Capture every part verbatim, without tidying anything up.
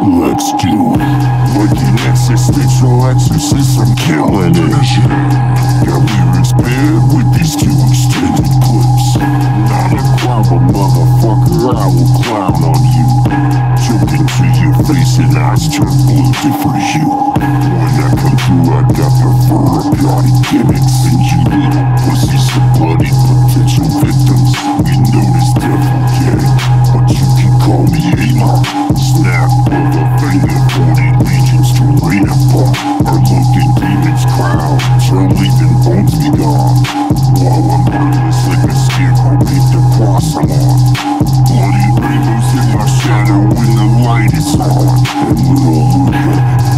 Let's do it. Like an existential exorcism, killing it. Got lyrics paired with these two extended clips. Not a clown, but motherfucker, I will clown on you. Joking to your face and eyes turn blue for you. When I come through, I got prefer gaudy gimmicks. And you little pussies are bloody potential victims. We know this devil gang, but you can call me Amon. Snap of a finger, forty legions to ramp up. Our looking demons crowd, turn leaving bones be gone. While I'm wordless like a scarecrow, beat the cross I'm on. Bloody rainbows in my shadow when the light is on. And little Luca,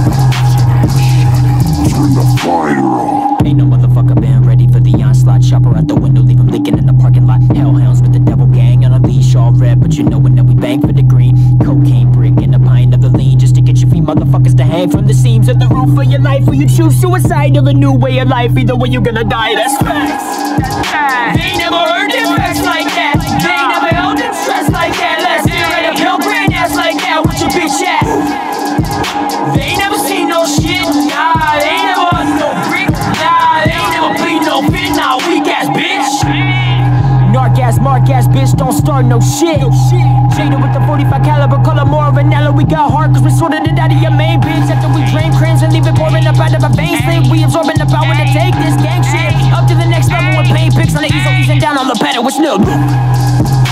turn the fire on. Ain't no motherfucker been ready for the onslaught. Chopper out the window, leave him leaking in the parking lot. Hellhounds with the devil gang on a leash, all red, but you knowin' that we bang for the green. Cocaine brick and a pint of the lean, just to get your feet motherfuckers to hang from the seams of the roof of your life. Will you choose suicide or a new way of life? Either way you gonna die, that's facts. That's facts. They ain't never heard them facts like that. They ain't never held them stress like that. Let's hear it up your brain ass like that with your bitch ass. They ain't never seen no shit, nah. They ain't never heard no brick, nah. They ain't never bleed no fit, nah. Weak ass bitch. Narc ass, mark ass bitch, don't start no shit. Jada with the forty-five caliber, call her more of an ella. We got hard cause we sorted it out of your main bitch. After we drain crayons and leave it pouring up out of our veins. Think we absorbing the power to take this gang shit up to the next level with paint picks on the easel, easing down on the pedal with Snoop.